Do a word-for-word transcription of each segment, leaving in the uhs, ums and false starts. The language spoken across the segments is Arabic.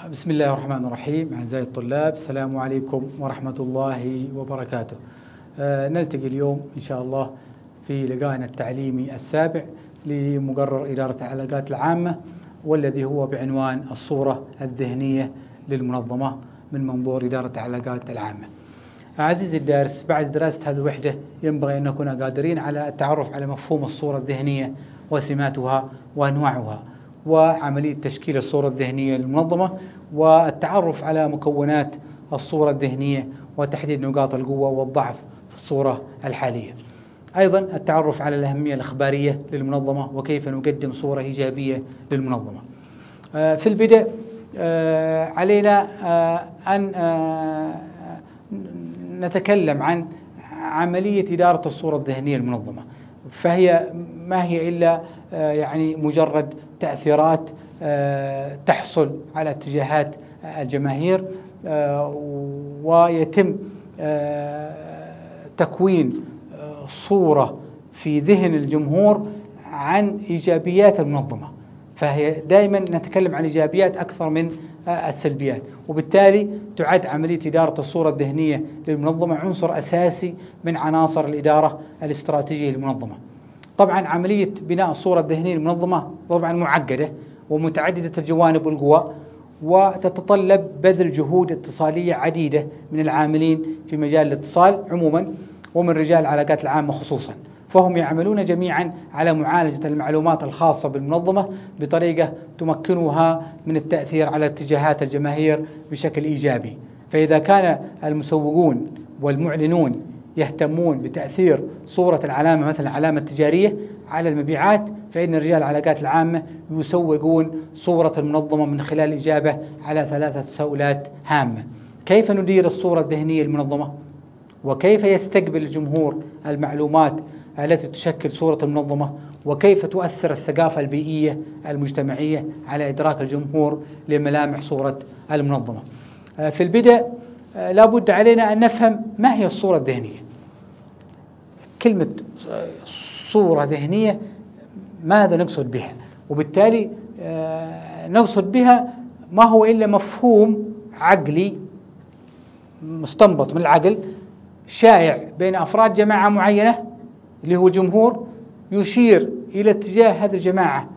بسم الله الرحمن الرحيم. أعزائي الطلاب، السلام عليكم ورحمة الله وبركاته. آه نلتقي اليوم إن شاء الله في لقائنا التعليمي السابع لمقرر إدارة العلاقات العامة، والذي هو بعنوان الصورة الذهنية للمنظمة من منظور إدارة العلاقات العامة. عزيزي الدارس، بعد دراسة هذه الوحدة ينبغي أن نكون قادرين على التعرف على مفهوم الصورة الذهنية وسماتها وأنواعها، وعملية تشكيل الصورة الذهنية للمنظمة، والتعرف على مكونات الصورة الذهنية وتحديد نقاط القوة والضعف في الصورة الحالية. أيضا التعرف على الأهمية الإخبارية للمنظمة وكيف نقدم صورة إيجابية للمنظمة. في البدء علينا أن نتكلم عن عملية إدارة الصورة الذهنية للمنظمة، فهي ما هي إلا يعني مجرد تأثيرات تحصل على اتجاهات الجماهير، ويتم تكوين صورة في ذهن الجمهور عن إيجابيات المنظمة. فهي دائما نتكلم عن إيجابيات أكثر من السلبيات، وبالتالي تعد عملية إدارة الصورة الذهنية للمنظمة عنصر أساسي من عناصر الإدارة الاستراتيجية للمنظمة. طبعا عملية بناء الصورة الذهنية للمنظمة طبعا معقدة ومتعددة الجوانب والقوى، وتتطلب بذل جهود اتصالية عديدة من العاملين في مجال الاتصال عموما ومن رجال العلاقات العامة خصوصا، فهم يعملون جميعا على معالجة المعلومات الخاصة بالمنظمة بطريقة تمكنها من التأثير على اتجاهات الجماهير بشكل إيجابي. فإذا كان المسوقون والمعلنون يهتمون بتأثير صورة العلامة مثلا العلامة التجارية على المبيعات، فإن رجال العلاقات العامة يسوقون صورة المنظمة من خلال الإجابة على ثلاثة تساؤلات هامة: كيف ندير الصورة الذهنية للمنظمة؟ وكيف يستقبل الجمهور المعلومات التي تشكل صورة المنظمة؟ وكيف تؤثر الثقافة البيئية المجتمعية على إدراك الجمهور لملامح صورة المنظمة؟ في البدء لا بد علينا أن نفهم ما هي الصورة الذهنية. كلمة صورة ذهنية ماذا نقصد بها؟ وبالتالي نقصد بها ما هو إلا مفهوم عقلي مستنبط من العقل شائع بين أفراد جماعة معينة اللي هو الجمهور، يشير إلى اتجاه هذه الجماعة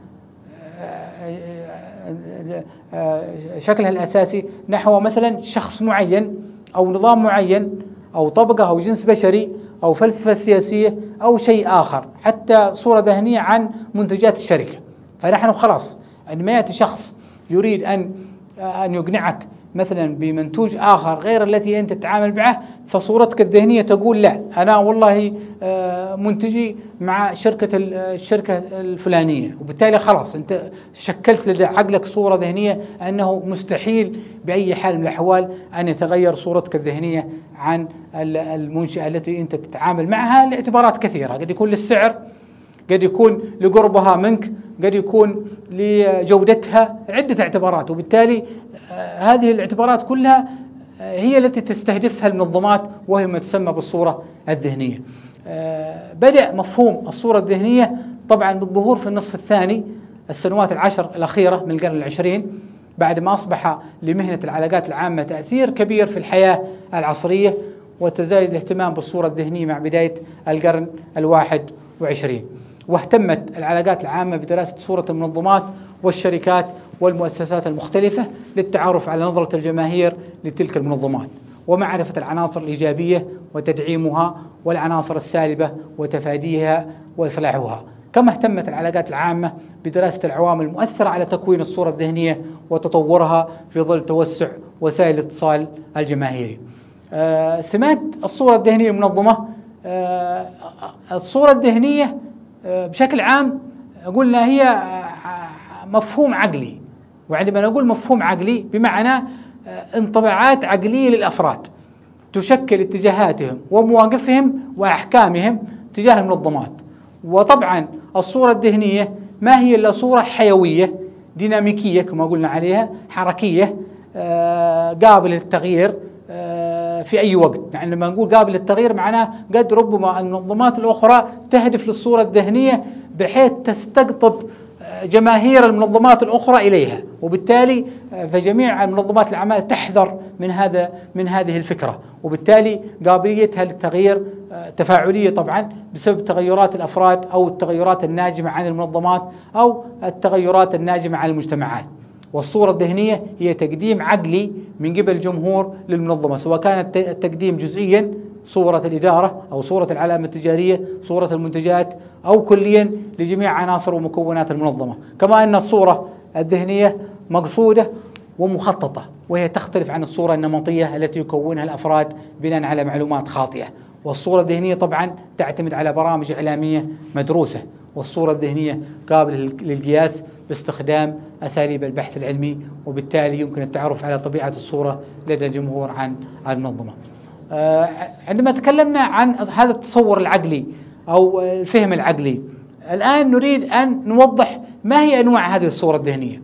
شكلها الأساسي نحو مثلا شخص معين أو نظام معين أو طبقة أو جنس بشري أو فلسفة سياسية أو شيء آخر، حتى صورة ذهنية عن منتجات الشركة. فنحن خلاص عندما يأتي شخص يريد أن أن يقنعك مثلا بمنتوج آخر غير التي أنت تتعامل معه، فصورتك الذهنية تقول لا، أنا والله منتجي مع شركة الشركة الفلانية، وبالتالي خلاص أنت شكلت لدى عقلك صورة ذهنية أنه مستحيل بأي حال من الأحوال أن يتغير صورتك الذهنية عن المنشأة التي أنت تتعامل معها لاعتبارات كثيرة، قد يكون للسعر، قد يكون لقربها منك، قد يكون لجودتها، عدة اعتبارات. وبالتالي هذه الاعتبارات كلها هي التي تستهدفها المنظمات وهي ما تسمى بالصورة الذهنية. بدأ مفهوم الصورة الذهنية طبعا بالظهور في النصف الثاني السنوات العشر الأخيرة من القرن العشرين، بعد ما أصبح لمهنة العلاقات العامة تأثير كبير في الحياة العصرية، وتزايد الاهتمام بالصورة الذهنية مع بداية القرن الواحد وعشرين. واهتمت العلاقات العامة بدراسة صورة المنظمات والشركات والمؤسسات المختلفة للتعرف على نظرة الجماهير لتلك المنظمات، ومعرفة العناصر الإيجابية وتدعيمها والعناصر السالبة وتفاديها وإصلاحها. كما اهتمت العلاقات العامة بدراسة العوامل المؤثرة على تكوين الصورة الذهنية وتطورها في ظل توسع وسائل الاتصال الجماهيري. آه سمات الصورة الذهنية للمنظمة. آه الصورة الذهنية آه بشكل عام قلنا هي مفهوم عقلي، وعندما نقول مفهوم عقلي بمعنى انطباعات عقلية للأفراد تشكل اتجاهاتهم ومواقفهم وأحكامهم تجاه المنظمات. وطبعا الصورة الذهنية ما هي إلا صورة حيوية ديناميكية كما قلنا عليها، حركية قابلة للتغيير في أي وقت. يعني لما نقول قابل للتغيير معناه قد ربما المنظمات الأخرى تهدف للصورة الذهنية بحيث تستقطب جماهير المنظمات الأخرى إليها، وبالتالي فجميع المنظمات الأعمال تحذر من هذا من هذه الفكرة، وبالتالي قابليتها للتغيير تفاعلية طبعا بسبب تغيرات الأفراد أو التغيرات الناجمة عن المنظمات أو التغيرات الناجمة عن المجتمعات. والصورة الذهنية هي تقديم عقلي من قبل الجمهور للمنظمة، سواء كان التقديم جزئيا صورة الإدارة أو صورة العلامة التجارية، صورة المنتجات، أو كليا لجميع عناصر ومكونات المنظمة. كما أن الصورة الذهنية مقصودة ومخططة، وهي تختلف عن الصورة النمطية التي يكونها الأفراد بناء على معلومات خاطئة. والصورة الذهنية طبعا تعتمد على برامج إعلامية مدروسة، والصورة الذهنية قابلة للقياس باستخدام أساليب البحث العلمي، وبالتالي يمكن التعرف على طبيعة الصورة لدى الجمهور عن المنظمة. عندما تكلمنا عن هذا التصور العقلي أو الفهم العقلي، الآن نريد أن نوضح ما هي أنواع هذه الصورة الذهنية.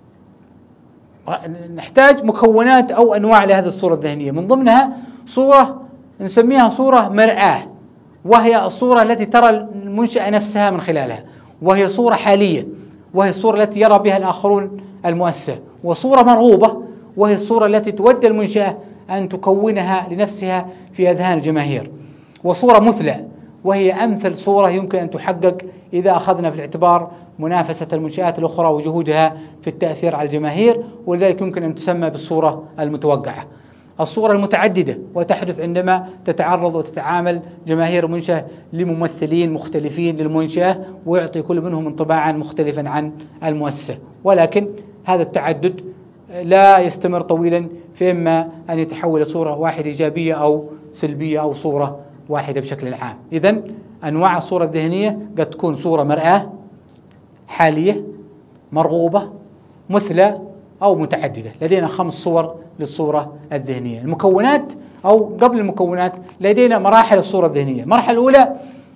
نحتاج مكونات أو أنواع لهذه الصورة الذهنية، من ضمنها صورة نسميها صورة مرآة، وهي الصورة التي ترى المنشأة نفسها من خلالها، وهي صورة حالية، وهي الصورة التي يرى بها الآخرون المؤسسة. وصورة مرغوبة، وهي الصورة التي تودى المنشأة أن تكونها لنفسها في أذهان الجماهير. وصورة مثلى، وهي أمثل صورة يمكن أن تحقق إذا أخذنا في الاعتبار منافسة المنشآت الأخرى وجهودها في التأثير على الجماهير، ولذلك يمكن أن تسمى بالصورة المتوقعة. الصورة المتعددة، وتحدث عندما تتعرض وتتعامل جماهير المنشأة لممثلين مختلفين للمنشأة، ويعطي كل منهم انطباعا مختلفا عن المؤسسة، ولكن هذا التعدد لا يستمر طويلا، فإما أن يتحول لصورة واحدة إيجابية أو سلبية أو صورة واحدة بشكل عام. إذن أنواع الصورة الذهنية قد تكون صورة مرآة، حالية، مرغوبة، مثلى، أو متعددة. لدينا خمس صور للصورة الذهنية. المكونات أو قبل المكونات لدينا مراحل الصورة الذهنية. المرحلة الأولى،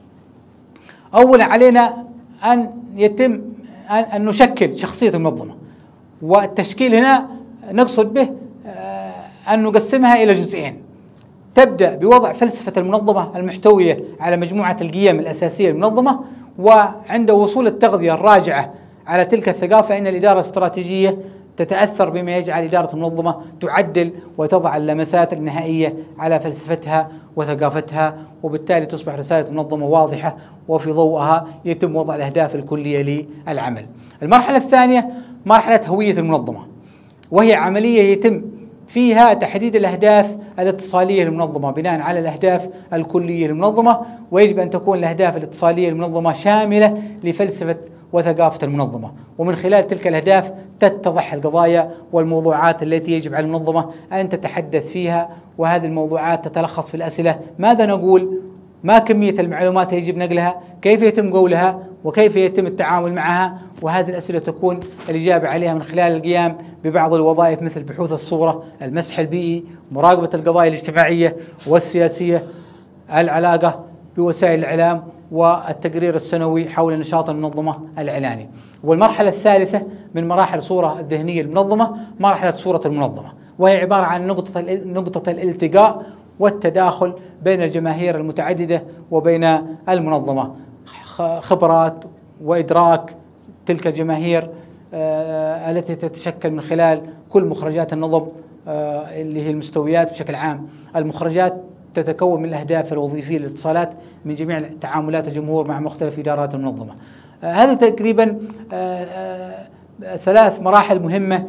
أولا علينا أن يتم أن نشكل شخصية المنظمة، والتشكيل هنا نقصد به أن نقسمها إلى جزئين. تبدأ بوضع فلسفة المنظمة المحتوية على مجموعة القيم الأساسية للمنظمة، وعند وصول التغذية الراجعة على تلك الثقافة إن الإدارة الاستراتيجية تتأثر بما يجعل إدارة المنظمة تعدل وتضع اللمسات النهائية على فلسفتها وثقافتها، وبالتالي تصبح رسالة المنظمة واضحة، وفي ضوءها يتم وضع الأهداف الكلية للعمل. المرحلة الثانية مرحلة هوية المنظمة، وهي عملية يتم فيها تحديد الأهداف الاتصالية للمنظمة بناء على الأهداف الكلية للمنظمة، ويجب أن تكون الأهداف الاتصالية للمنظمة شاملة لفلسفة وثقافة المنظمة، ومن خلال تلك الأهداف تتضح القضايا والموضوعات التي يجب على المنظمة أن تتحدث فيها. وهذه الموضوعات تتلخص في الأسئلة: ماذا نقول؟ ما كمية المعلومات يجب نقلها؟ كيف يتم قولها؟ وكيف يتم التعامل معها؟ وهذه الأسئلة تكون الإجابة عليها من خلال القيام ببعض الوظائف مثل بحوث الصورة، المسح البيئي، مراقبة القضايا الاجتماعية والسياسية، العلاقة بوسائل الإعلام، والتقرير السنوي حول نشاط المنظمة الإعلاني. والمرحلة الثالثة من مراحل الصورة الذهنية للمنظمة مرحلة صورة المنظمة، وهي عبارة عن نقطة نقطة الالتقاء والتداخل بين الجماهير المتعددة وبين المنظمة، خبرات وإدراك تلك الجماهير آه التي تتشكل من خلال كل مخرجات النظم آه اللي هي المستويات بشكل عام. المخرجات تتكون من الأهداف الوظيفية للاتصالات من جميع تعاملات الجمهور مع مختلف إدارات المنظمة. آه هذه تقريبا آه آه ثلاث مراحل مهمة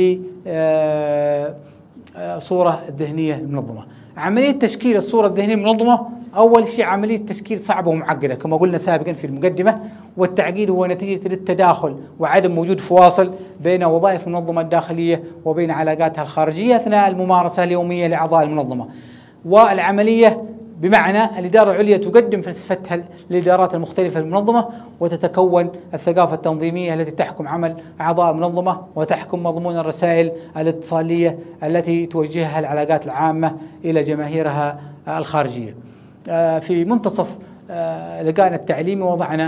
للصورة الذهنية للمنظمة. عملية تشكيل الصورة الذهنية للمنظمة، أول شيء عملية تشكيل صعبة ومعقدة كما قلنا سابقا في المقدمة، والتعقيد هو نتيجة للتداخل وعدم وجود فواصل بين وظائف المنظمة الداخلية وبين علاقاتها الخارجية أثناء الممارسة اليومية لأعضاء المنظمة. والعملية بمعنى الإدارة العليا تقدم فلسفتها للإدارات المختلفة للمنظمة، وتتكون الثقافة التنظيمية التي تحكم عمل أعضاء المنظمة وتحكم مضمون الرسائل الاتصالية التي توجهها العلاقات العامة إلى جماهيرها الخارجية. في منتصف لقائنا التعليمي وضعنا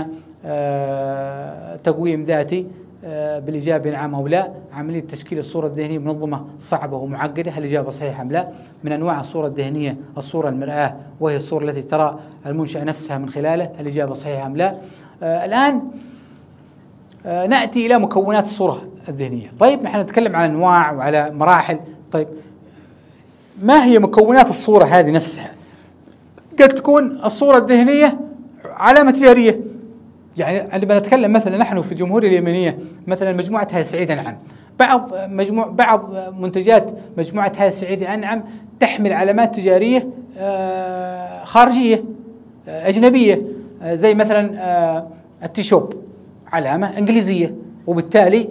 تقويم ذاتي بالإجابة نعم أو لا. عملية تشكيل الصورة الذهنية منظمة صعبة ومعقدة، هل الإجابة صحيحة أم لا؟ من أنواع الصورة الذهنية الصورة المرآة، وهي الصورة التي ترى المنشأة نفسها من خلاله، هل الإجابة صحيحة أم لا؟ آه الآن آه نأتي إلى مكونات الصورة الذهنية. طيب نحن نتكلم عن أنواع وعلى مراحل. طيب ما هي مكونات الصورة هذه نفسها؟ قد تكون الصورة الذهنية علامة تجارية، يعني عندما نتكلم مثلا نحن في الجمهورية اليمنية مثلا مجموعة هاي سعيد أنعم، بعض مجموع بعض منتجات مجموعة هاي سعيد أنعم تحمل علامات تجارية خارجية أجنبية، زي مثلا التيشوب علامة إنجليزية، وبالتالي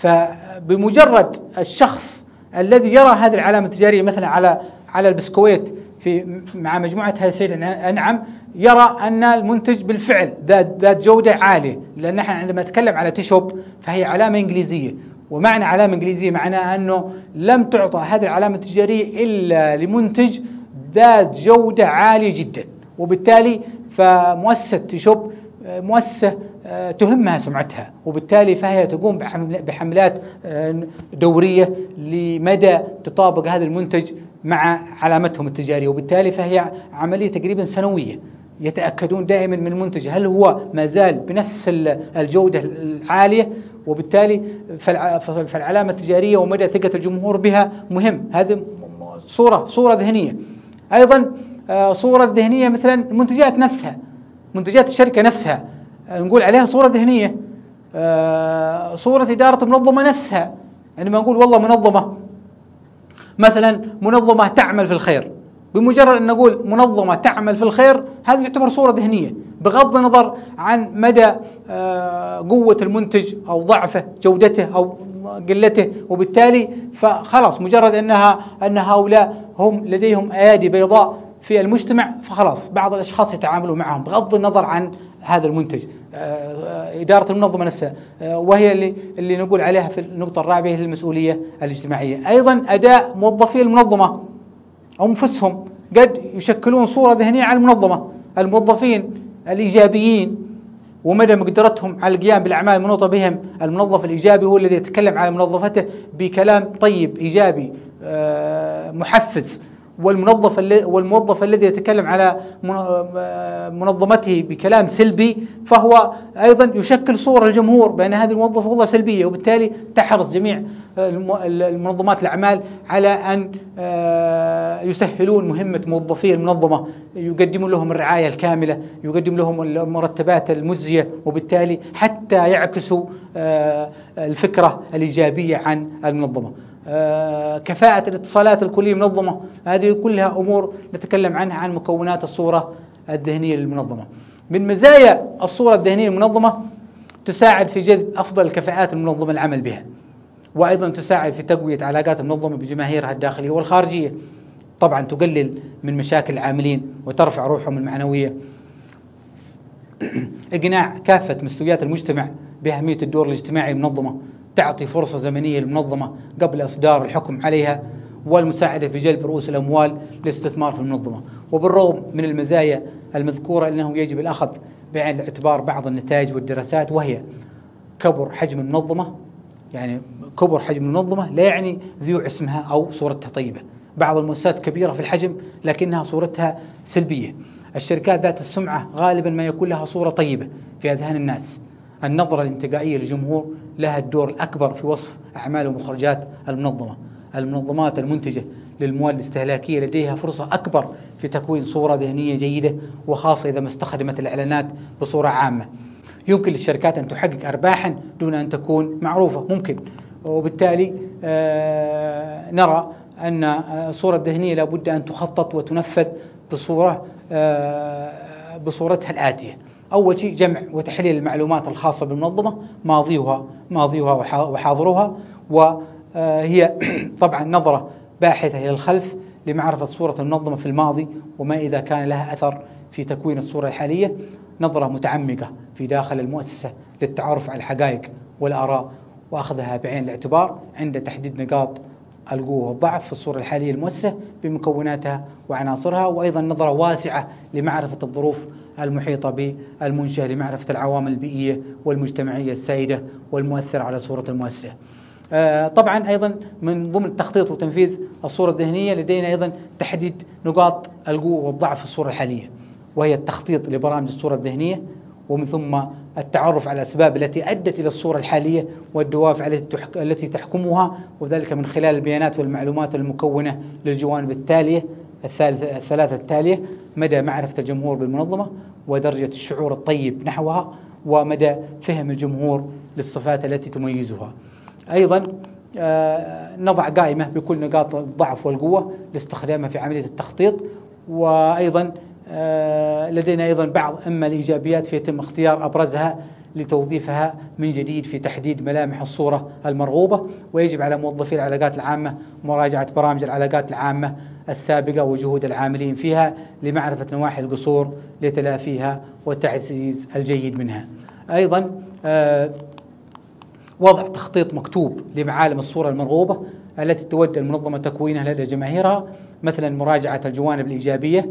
فبمجرد الشخص الذي يرى هذه العلامة التجارية مثلا على على البسكويت في مع مجموعة هاي سعيد أنعم يرى أن المنتج بالفعل ذات ذات جودة عالية، لأن نحن عندما نتكلم على تيشوب فهي علامة إنجليزية، ومعنى علامة إنجليزية معناها أنه لم تعطى هذه العلامة التجارية إلا لمنتج ذات جودة عالية جدا، وبالتالي فمؤسسة تيشوب مؤسسة تهمها سمعتها، وبالتالي فهي تقوم بحملات دورية لمدى تطابق هذا المنتج مع علامتهم التجارية، وبالتالي فهي عملية تقريبا سنوية يتأكدون دائما من المنتج هل هو ما زال بنفس الجودة العالية، وبالتالي فالعلامة التجارية ومدى ثقة الجمهور بها مهم. هذه صورة صورة ذهنية. أيضا صورة ذهنية مثلا المنتجات نفسها، منتجات الشركة نفسها نقول عليها صورة ذهنية. صورة إدارة منظمة نفسها، عندما نقول والله منظمة مثلا منظمة تعمل في الخير، بمجرد أن نقول منظمة تعمل في الخير هذه تعتبر صورة ذهنية بغض النظر عن مدى قوة المنتج أو ضعفه، جودته أو قلته، وبالتالي فخلاص مجرد أنها أن هؤلاء هم لديهم أيادي بيضاء في المجتمع فخلاص بعض الأشخاص يتعاملون معهم بغض النظر عن هذا المنتج. إدارة المنظمة نفسها وهي اللي اللي نقول عليها في النقطة الرابعة هي المسؤولية الاجتماعية. أيضا أداء موظفي المنظمة أو أنفسهم قد يشكلون صورة ذهنية على المنظمة، الموظفين الإيجابيين ومدى مقدرتهم على القيام بالأعمال المنوطة بهم. الموظف الإيجابي هو الذي يتكلم على منظفته بكلام طيب إيجابي محفز، والمنظف والموظف الذي يتكلم على منظمته بكلام سلبي فهو أيضا يشكل صورة للجمهور بأن هذا الموظف والله سلبية، وبالتالي تحرص جميع المنظمات الأعمال على أن يسهلون مهمة موظفي المنظمة، يقدمون لهم الرعاية الكاملة، يقدم لهم المرتبات المجزية، وبالتالي حتى يعكسوا الفكرة الإيجابية عن المنظمة. آه كفاءة الاتصالات الكلية منظمة، هذه كلها أمور نتكلم عنها عن مكونات الصورة الذهنية للمنظمة. من مزايا الصورة الذهنية للمنظمة تساعد في جذب أفضل كفاءات المنظمة العمل بها، وأيضا تساعد في تقوية علاقات المنظمة بجماهيرها الداخلية والخارجية، طبعا تقلل من مشاكل العاملين وترفع روحهم المعنوية. إقناع كافة مستويات المجتمع بأهمية الدور الاجتماعي للمنظمة، تعطي فرصة زمنية للمنظمة قبل إصدار الحكم عليها، والمساعدة في جلب رؤوس الأموال للاستثمار في المنظمة. وبالرغم من المزايا المذكورة أنه يجب الأخذ بعين الاعتبار بعض النتائج والدراسات، وهي كبر حجم المنظمة، يعني كبر حجم المنظمة لا يعني ذيوع اسمها أو صورتها طيبة. بعض المؤسسات كبيرة في الحجم لكنها صورتها سلبية. الشركات ذات السمعة غالبا ما يكون لها صورة طيبة في أذهان الناس. النظرة الانتقائية للجمهور لها الدور الأكبر في وصف أعمال ومخرجات المنظمة. المنظمات المنتجة للمواد الاستهلاكية لديها فرصة أكبر في تكوين صورة ذهنية جيدة، وخاصة إذا ما استخدمت الإعلانات بصورة عامة. يمكن للشركات أن تحقق أرباحا دون أن تكون معروفة، ممكن، وبالتالي آه نرى أن الصورة الذهنية لابد أن تخطط وتنفذ بصورة آه بصورتها الآتية. أول شيء جمع وتحليل المعلومات الخاصة بالمنظمة، ماضيها ماضيها وحاضرها، وهي طبعا نظرة باحثة إلى الخلف لمعرفة صورة المنظمة في الماضي وما إذا كان لها أثر في تكوين الصورة الحالية. نظرة متعمقة في داخل المؤسسة للتعرف على الحقائق والآراء وأخذها بعين الاعتبار عند تحديد نقاط القوة والضعف في الصورة الحالية للمؤسسة بمكوناتها وعناصرها. وأيضا نظرة واسعة لمعرفة الظروف المحيطة بالمنشأة لمعرفة العوامل البيئية والمجتمعية السائدة والمؤثرة على صورة المؤسسة. آه طبعا أيضا من ضمن التخطيط وتنفيذ الصورة الذهنية لدينا أيضا تحديد نقاط القوة والضعف في الصورة الحالية، وهي التخطيط لبرامج الصورة الذهنية، ومن ثم التعرف على الأسباب التي أدت إلى الصورة الحالية والدوافع التي تحكمها، وذلك من خلال البيانات والمعلومات المكونة للجوانب التالية الثلاثة التالية: مدى معرفة الجمهور بالمنظمة، ودرجة الشعور الطيب نحوها، ومدى فهم الجمهور للصفات التي تميزها. أيضا نضع قائمة بكل نقاط الضعف والقوة لاستخدامها في عملية التخطيط. وأيضا لدينا أيضا بعض أما الإيجابيات فيتم اختيار أبرزها لتوظيفها من جديد في تحديد ملامح الصورة المرغوبة. ويجب على موظفي العلاقات العامة مراجعة برامج العلاقات العامة السابقة وجهود العاملين فيها لمعرفة نواحي القصور لتلافيها والتعزيز الجيد منها. أيضا وضع تخطيط مكتوب لمعالم الصورة المرغوبة التي تود المنظمة تكوينها لدى جماهيرها، مثلا مراجعة الجوانب الإيجابية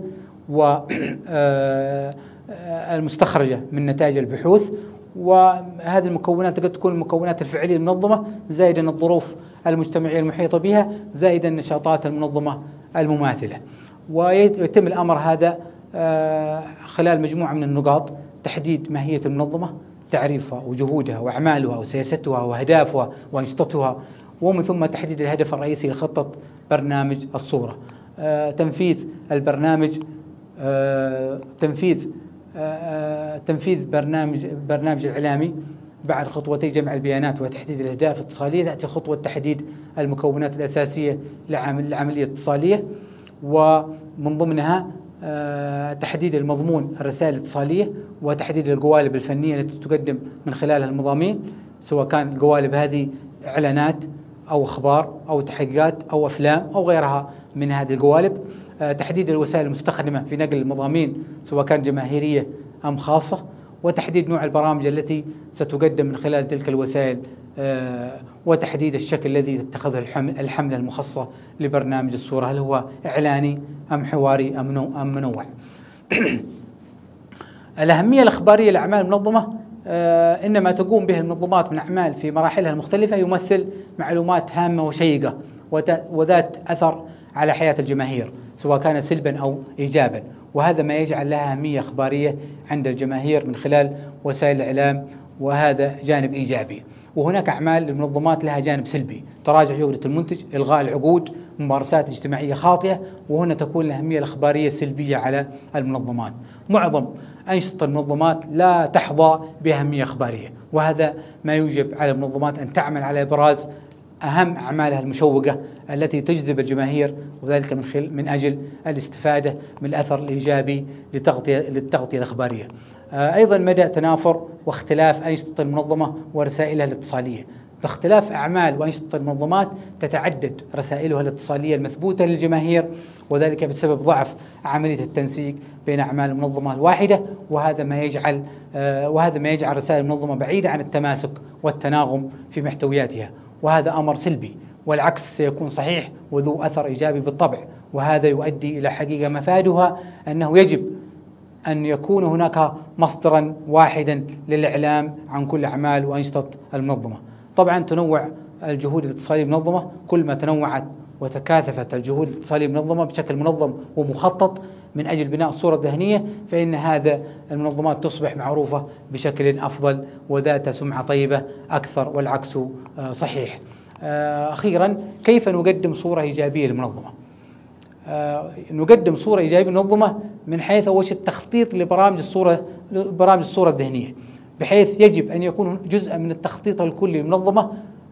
والمستخرجة من نتائج البحوث، وهذه المكونات قد تكون المكونات الفعلية للمنظمة زائدا الظروف المجتمعية المحيطة بها زائدا نشاطات المنظمة المماثلة. ويتم الأمر هذا خلال مجموعة من النقاط: تحديد ماهية المنظمة، تعريفها وجهودها وأعمالها وسياستها وأهدافها وأنشطتها، ومن ثم تحديد الهدف الرئيسي لخطة برنامج الصورة، آه، تنفيذ البرنامج آه، تنفيذ آه، تنفيذ برنامج برنامج الإعلامي. بعد خطوتي جمع البيانات وتحديد الأهداف الاتصالية تأتي خطوة تحديد المكونات الأساسية للعملية الاتصالية، ومن ضمنها تحديد المضمون الرسائل الاتصالية وتحديد القوالب الفنية التي تقدم من خلالها المضامين، سواء كان القوالب هذه إعلانات أو أخبار أو تحقيقات أو أفلام أو غيرها من هذه القوالب. تحديد الوسائل المستخدمة في نقل المضامين سواء كان جماهيرية أم خاصة، وتحديد نوع البرامج التي ستقدم من خلال تلك الوسائل، وتحديد الشكل الذي تتخذه الحملة المخصصة لبرنامج الصورة، هل هو إعلاني أم حواري أم منوع. الأهمية الإخبارية لأعمال المنظمة إنما تقوم به المنظمات من أعمال في مراحلها المختلفة يمثل معلومات هامة وشيقة وذات أثر على حياة الجماهير سواء كان سلبا أو إيجابا، وهذا ما يجعل لها أهمية إخبارية عند الجماهير من خلال وسائل الإعلام، وهذا جانب إيجابي. وهناك أعمال للمنظمات لها جانب سلبي: تراجع جودة المنتج، إلغاء العقود، ممارسات اجتماعية خاطئة، وهنا تكون الأهمية الإخبارية سلبية على المنظمات. معظم أنشطة المنظمات لا تحظى بأهمية إخبارية، وهذا ما يوجب على المنظمات أن تعمل على إبراز أهم أعمالها المشوقة التي تجذب الجماهير، وذلك من خلال من أجل الاستفادة من الأثر الإيجابي لتغطية للتغطية الإخبارية. أيضا مدى تنافر واختلاف أنشطة المنظمة ورسائلها الاتصالية. باختلاف أعمال وأنشطة المنظمات تتعدد رسائلها الاتصالية المثبوتة للجماهير، وذلك بسبب ضعف عملية التنسيق بين أعمال المنظمة الواحدة، وهذا ما يجعل وهذا ما يجعل رسائل المنظمة بعيدة عن التماسك والتناغم في محتوياتها، وهذا أمر سلبي، والعكس سيكون صحيح وذو أثر إيجابي بالطبع. وهذا يؤدي إلى حقيقة مفادها أنه يجب أن يكون هناك مصدرا واحدا للإعلام عن كل أعمال وأنشطة المنظمة. طبعا تنوع الجهود الاتصالية المنظمة، كل ما تنوعت وتكاثفت الجهود الاتصالية المنظمة بشكل منظم ومخطط من أجل بناء الصورة الذهنية، فإن هذا المنظمات تصبح معروفة بشكل أفضل وذات سمعة طيبة أكثر، والعكس صحيح. أخيرا، كيف نقدم صورة إيجابية للمنظمة؟ نقدم صورة إيجابية للمنظمة من حيث أول شيء التخطيط لبرامج الصورة برامج الصورة الذهنية، بحيث يجب أن يكون جزء من التخطيط الكلي للمنظمة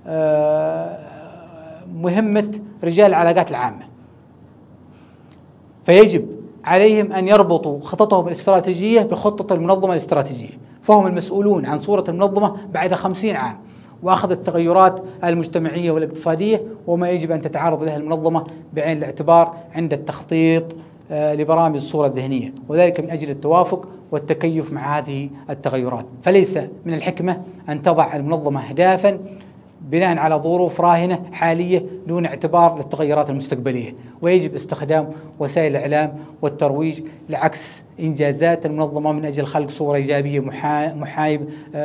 مهمة رجال العلاقات العامة، فيجب عليهم أن يربطوا خططهم الاستراتيجية بخطة المنظمة الاستراتيجية، فهم المسؤولون عن صورة المنظمة بعد خمسين عام وأخذ التغيرات المجتمعية والاقتصادية وما يجب أن تتعرض لها المنظمة بعين الاعتبار عند التخطيط لبرامج الصورة الذهنية، وذلك من أجل التوافق والتكيف مع هذه التغيرات. فليس من الحكمة أن تضع المنظمة أهدافا بناء على ظروف راهنة حالية دون اعتبار للتغيرات المستقبلية، ويجب استخدام وسائل الإعلام والترويج لعكس إنجازات المنظمة من أجل خلق صورة إيجابية محايب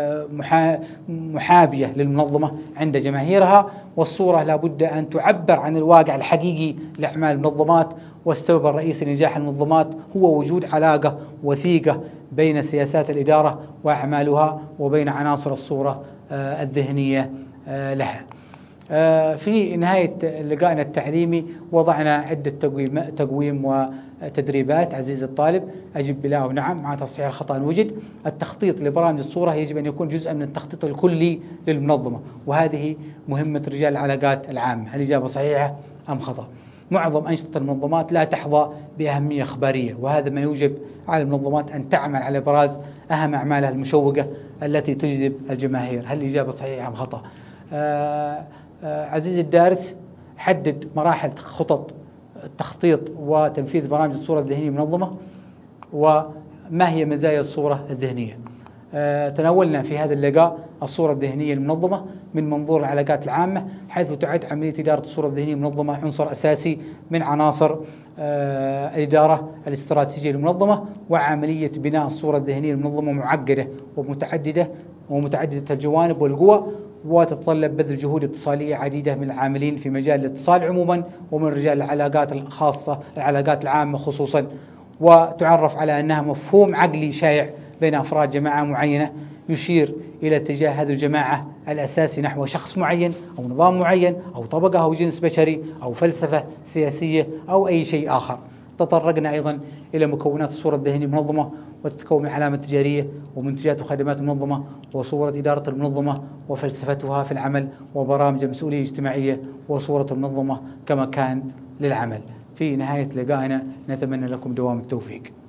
محابية للمنظمة عند جماهيرها. والصورة لابد أن تعبر عن الواقع الحقيقي لأعمال المنظمات والسبب الرئيسي لنجاح المنظمات هو وجود علاقة وثيقة بين سياسات الإدارة وأعمالها وبين عناصر الصورة الذهنية لها. في نهاية لقائنا التعليمي وضعنا عدة تقويم, تقويم وتدريبات. عزيزي الطالب، أجب بلا أو نعم مع تصحيح الخطأ إن وجد. التخطيط لبرامج الصورة يجب أن يكون جزءا من التخطيط الكلي للمنظمة، وهذه مهمة رجال العلاقات العامة. الإجابة صحيحة أم خطأ؟ معظم أنشطة المنظمات لا تحظى بأهمية إخبارية، وهذا ما يوجب على المنظمات أن تعمل على إبراز أهم أعمالها المشوقة التي تجذب الجماهير. هل الإجابة صحيحة أم خطأ؟ آه آه عزيزي الدارس، حدد مراحل خطط التخطيط وتنفيذ برامج الصورة الذهنية المنظمة، وما هي مزايا الصورة الذهنية. آه تناولنا في هذا اللقاء الصورة الذهنية المنظمة من منظور العلاقات العامة، حيث تعد عملية إدارة الصورة الذهنية المنظمة عنصر أساسي من عناصر آه الإدارة الاستراتيجية للمنظمة، وعملية بناء الصورة الذهنية المنظمة معقدة ومتعددة ومتعددة الجوانب والقوى، وتتطلب بذل جهود اتصالية عديدة من العاملين في مجال الاتصال عموما ومن رجال العلاقات الخاصة العلاقات العامة خصوصا، وتعرف على أنها مفهوم عقلي شائع بين أفراد جماعة معينة يشير إلى اتجاه هذه الجماعة الأساسي نحو شخص معين أو نظام معين أو طبقة أو جنس بشري أو فلسفة سياسية أو أي شيء آخر. تطرقنا أيضا إلى مكونات الصورة الذهنية المنظمة، وتتكون من علامة تجارية ومنتجات وخدمات المنظمة وصورة إدارة المنظمة وفلسفتها في العمل وبرامج المسؤولية الاجتماعية وصورة المنظمة كمكان للعمل. في نهاية لقائنا نتمنى لكم دوام التوفيق.